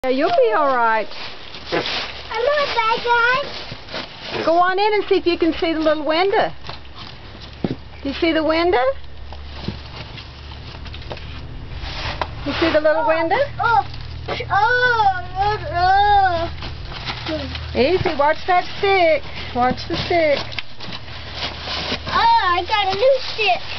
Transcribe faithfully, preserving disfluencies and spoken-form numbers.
Yeah, you'll be all right. I'm not a bad guy. Go on in and see if you can see the little window. Do you see the window? You see the little oh, window? Oh, oh, oh, oh. Easy, watch that stick. Watch the stick. Oh, I got a new stick.